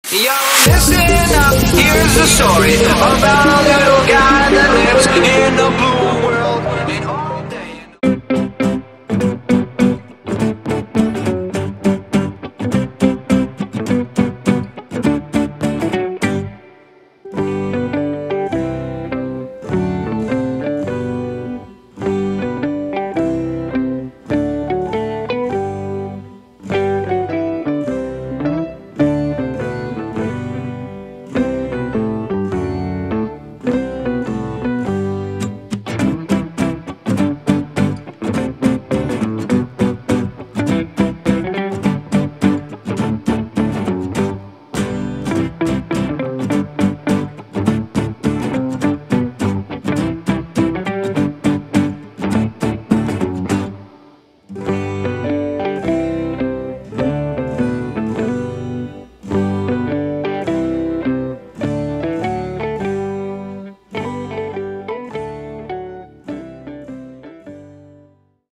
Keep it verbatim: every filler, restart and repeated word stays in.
Yo, listen up, here's the story about a little guy that lives in a blue